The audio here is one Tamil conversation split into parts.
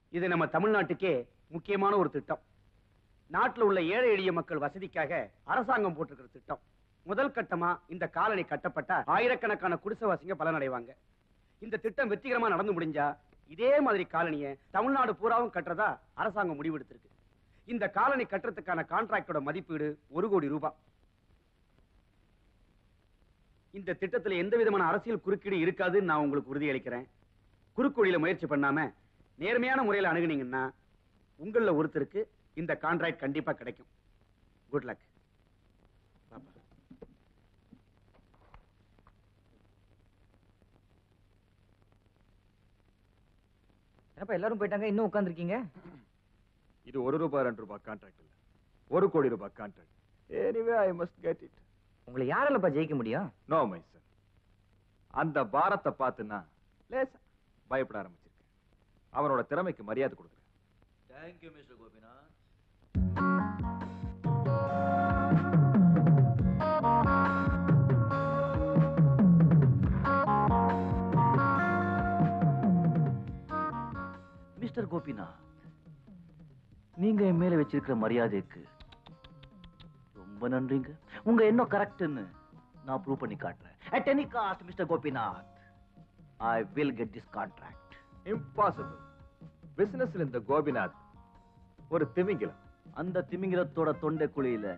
இது நம்ம தமிழ்நாட்டுக்கே முக்கியமான ஒரு திட்டம். நாட்டில் உள்ள ஏழை எளிய மக்கள் வசதிக்காக அரசாங்கம் போட்டிருக்கிற திட்டம். முதல் கட்டமா இந்த காலனி கட்டப்பட்டா ஆயிரக்கணக்கான குடிசைவாசிங்க பலனடைவாங்க. இந்த திட்டம் வெற்றிகரமா நடந்து முடிஞ்சா இதே மாதிரி காலனியை தமிழ்நாடு பூராவும் கட்டுறதா அரசாங்கம் முடிவெடுத்திருக்கு. இந்த காலனி கட்டுறதுக்கான கான்ட்ராக்டோட மதிப்பீடு 1 கோடி ரூபாய். இந்த திட்டத்தில் எந்த விதமான அரசியல் குறுக்கீடு இருக்காதுன்னு நான் உங்களுக்கு உறுதியளிக்கிறேன். குறுக்கோடியில முயற்சி பண்ணாம நேர்மையான முறையில் அணுகுனீங்கன்னா உங்கள ஒருத்தருக்கு இந்த கான்ட்ராக்ட் கண்டிப்பா கிடைக்கும். Good luck. எல்லாரும் போயிட்டாங்க, இன்னும் உட்கார்ந்திருக்கீங்க. இது 1 ரூபாய் 2 ரூபாய் கான்ட்ராக்ட் இல்ல, 1 கோடி ரூபாய் contract. Anyway I must get it. உங்களை யாராலப்பா ஜெயிக்க முடியும்? No my son. அந்த பாரத்தை பார்த்துனா லேசா பயப்பட ஆரம்பிச்சிருக்கேன். அவனோட திறமைக்கு மரியாதை கொடுக்குறேன். Thank you, Mr. Gopinath. Mister Gopinath, நீங்க என் மேல வச்சிருக்கிற மரியாதைக்கு ரொம்ப நன்றிங்க. உங்க எண்ணம் கரெக்ட்னு நான் ப்ரூவ் பண்ணி காட்டுறேன். At any cost, Mr. Gopinath, I will get this contract. Impossible. பிசினஸ்ல இந்த கோபிநாத் ஒரு திமிங்கிலம். அந்த திமிங்கிலத்தோட தொண்டை குழியில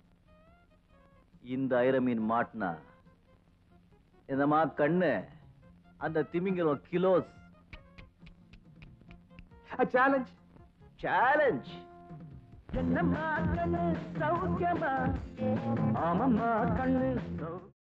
இந்த ஐரமீன் மாட்டினா என்னமா கண்ணு, அந்த திமிங்கிலம் கிலோஸ். Challenge challenge. என்னம்மா கண்ணு சௌக்கியமா? ஆமம்மா கண்ணு